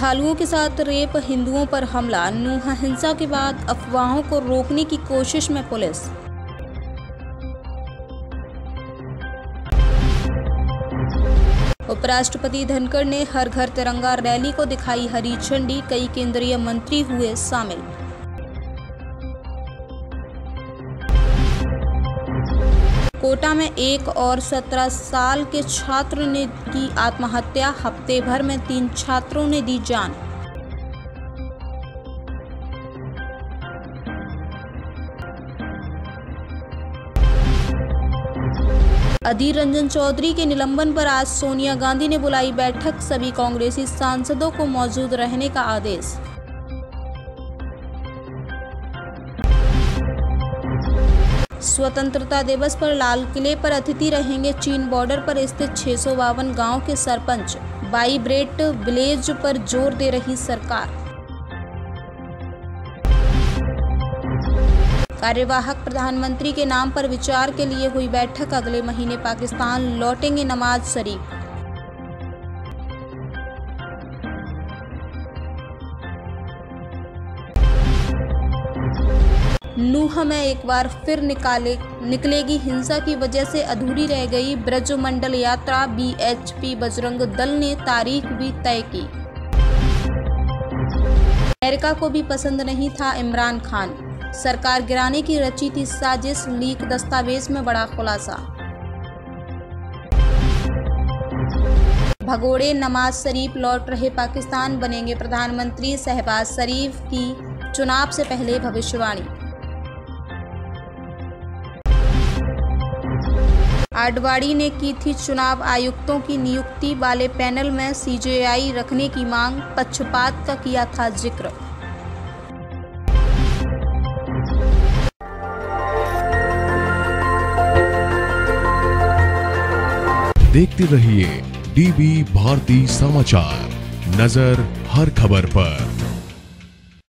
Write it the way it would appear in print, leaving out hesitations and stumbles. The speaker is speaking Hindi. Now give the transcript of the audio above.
श्रद्धालुओं के साथ रेप, हिंदुओं पर हमला, नूंह हिंसा के बाद अफवाहों को रोकने की कोशिश में पुलिस। उपराष्ट्रपति धनखड़ ने हर घर तिरंगा रैली को दिखाई हरी झंडी, कई केंद्रीय मंत्री हुए शामिल। कोटा में एक और 17 साल के छात्र ने की आत्महत्या, हफ्ते भर में 3 छात्रों ने दी जान। अधीर रंजन चौधरी के निलंबन पर आज सोनिया गांधी ने बुलाई बैठक, सभी कांग्रेसी सांसदों को मौजूद रहने का आदेश। स्वतंत्रता दिवस पर लाल किले पर अतिथि रहेंगे चीन बॉर्डर पर स्थित 652 गांव के सरपंच, वाइब्रेट विलेज पर जोर दे रही सरकार। कार्यवाहक प्रधानमंत्री के नाम पर विचार के लिए हुई बैठक, अगले महीने पाकिस्तान लौटेंगे नवाज शरीफ। नूंह में एक बार फिर निकलेगी हिंसा की वजह से अधूरी रह गई ब्रजमंडल यात्रा, बीएचपी बजरंग दल ने तारीख भी तय की। अमेरिका को भी पसंद नहीं था इमरान खान, सरकार गिराने की रची थी साजिश, लीक दस्तावेज में बड़ा खुलासा। भगोड़े नवाज शरीफ लौट रहे पाकिस्तान, बनेंगे प्रधानमंत्री, शहबाज शरीफ की चुनाव से पहले भविष्यवाणी। आडवाणी ने की थी चुनाव आयुक्तों की नियुक्ति वाले पैनल में सीजेआई रखने की मांग, पक्षपात का किया था जिक्र। देखते रहिए डीबी भारती समाचार, नजर हर खबर पर।